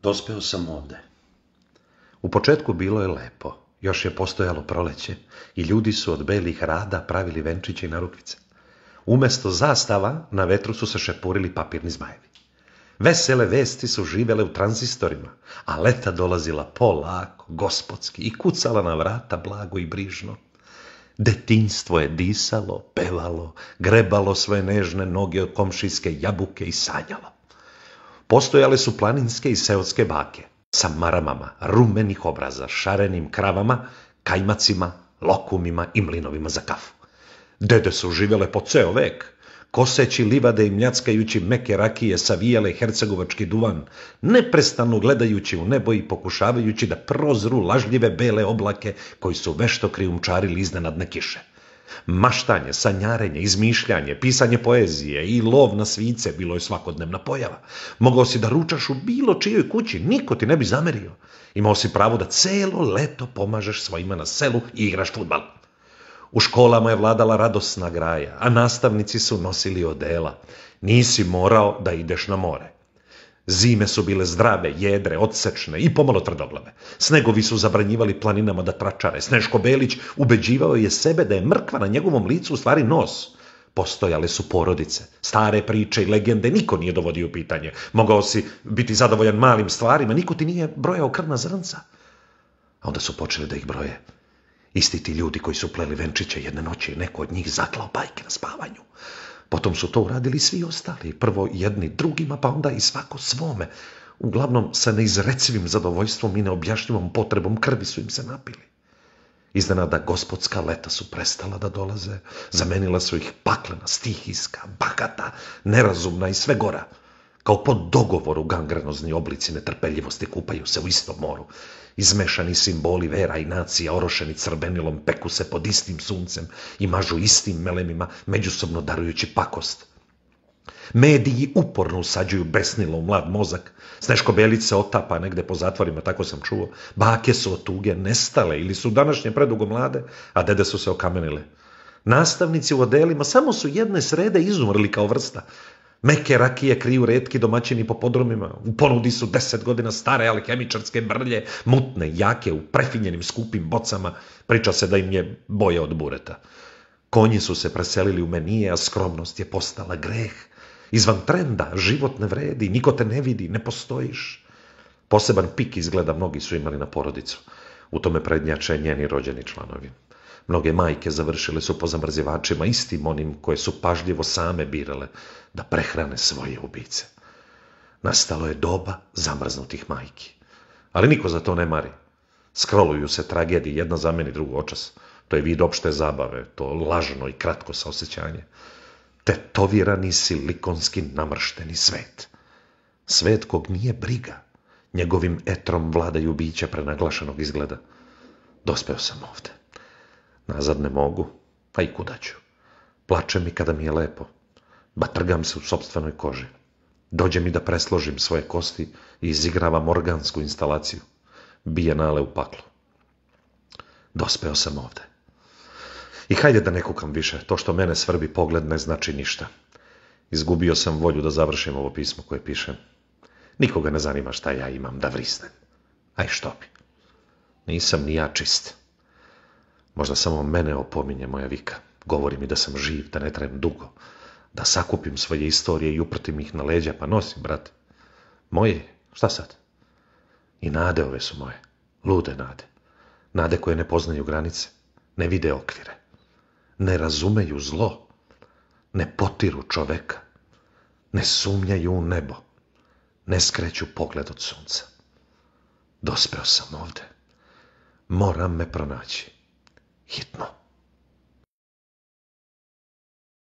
Dospeo sam ovde. U početku bilo je lepo, još je postojalo proleće i ljudi su od belih rada pravili venčiće i narukvice. Umesto zastava na vetru su se šepurili papirni zmajevi. Vesele vesti su živele u tranzistorima, a leta dolazila polako, gospodski i kucala na vrata blago i brižno. Detinjstvo je disalo, pevalo, grebalo svoje nežne noge od komšijske jabuke i sanjalo. Postojale su planinske i seotske bake, sa maramama, rumenih obraza, šarenim kravama, kajmacima, lokumima i mlinovima za kafu. Dede su živele po ceo vek, koseći livade i mljackajući meke rakije savijale hercegovački duvan, neprestano gledajući u nebo i pokušavajući da prozru lažljive bele oblake koji su vešto krijumčarili iznenadne kiše. Maštanje, sanjarenje, izmišljanje, pisanje poezije i lov na svice bilo je svakodnevna pojava. Mogao si da ručaš u bilo čijoj kući, niko ti ne bi zamerio. Imao si pravo da celo leto pomažeš svojima na selu i igraš fudbal. U školama je vladala radosna graja, a nastavnici su nosili odela. Nisi morao da ideš na more. Zime su bile zdrave, jedre, odsečne i pomalo tvrdoglave. Snegovi su zabranjivali planinama da tračare. Snežko Belić ubeđivao je sebe da je mrkva na njegovom licu u stvari nos. Postojale su porodice, stare priče i legende, niko nije dovodio u pitanje. Mogao si biti zadovoljan malim stvarima, niko ti nije brojao krvna zrnca. A onda su počeli da ih broje. Isti ti ljudi koji su pleli venčiće jedne noći, neko od njih zaklao bajke na spavanju. Potom su to uradili svi ostali, prvo jedni drugima, pa onda i svako svome. Uglavnom sa neizrecivim zadovoljstvom i neobjašnjivom potrebom krvi su im se napili. Iznenada gospodska leta su prestala da dolaze, zamenila su ih paklena, stihijska, bahata, nerazumna i sve gora. Kao po dogovoru gangrenozni oblici netrpeljivosti kupaju se u istom moru. Izmešani simboli vera i nacija, orošeni crvenilom, peku se pod istim suncem i mažu istim melemima, međusobno darujući pakost. Mediji uporno usađuju besnilo u mlad mozak, Snežko Belić se otapa negde po zatvorima, tako sam čuo. Bake su od tuge nestale ili su današnje predugo mlade, a dede su se okamenile. Nastavnici u odelima samo su jedne srede izumrli kao vrsta. Meke rakije kriju retki domaćini po podrumima, u ponudi su 10 godina stare alhemičarske brlje, mutne, jake, u prefinjenim skupim bocama, priča se da im je boje od bureta. Konji su se preselili u menije, a skromnost je postala greh. Izvan trenda, život ne vredi, niko te ne vidi, ne postojiš. Poseban pik izgleda mnogi su imali na porodicu. U tome prednjače njeni rođeni članovi. Mnoge majke završile su po zamrzivačima, istim onim koje su pažljivo same birale da prehrane svoje ubice. Nastalo je doba zamrznutih majki. Ali niko za to ne mari. Scrolluju se tragedije, jedna zameni drugu očas. To je vid opšte zabave, to lažno i kratko saosećanje. Tetovirani silikonski namršteni svet. Svet kog nije briga. Njegovim etrom vladaju bića prenaglašenog izgleda. Dospeo sam ovde. Nazad ne mogu, a i kuda ću. Plače mi kada mi je lepo. Batrgam se u sopstvenoj koži. Dođe mi da presložim svoje kosti i izigravam organsku instalaciju. Bijenale u paklu. Dospeo sam ovde. I hajde da ne kukam više, to što mene svrbi pogled ne znači ništa. Izgubio sam volju da završim ovo pismo koje pišem. Nikoga ne zanima šta ja imam da vrisnem. Aj što bi. Nisam ni ja čist. Možda samo mene opominje moja vika. Govori mi da sam živ, da ne trajem dugo. Da sakupim svoje istorije i uprtim ih na leđa, pa nosim, brate. Moje, šta sad? I nade ove su moje. Lude nade. Nade koje ne poznaju granice. Ne vide okvire. Ne razumeju zlo. Ne potiru čoveka. Ne sumnjaju u nebo. Ne skreću pogled od sunca. Dospeo sam ovde. Moram me pronaći. Hitno.